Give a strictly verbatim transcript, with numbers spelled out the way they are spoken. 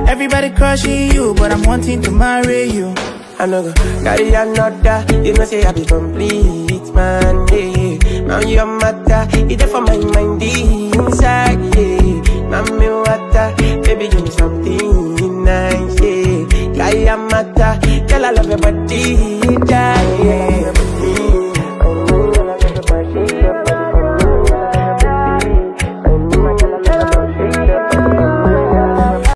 Everybody crushing you, but I'm wanting to marry you. I know go carry another. You know say I be complete, man. Yeah, now your matter, it there for my mind inside.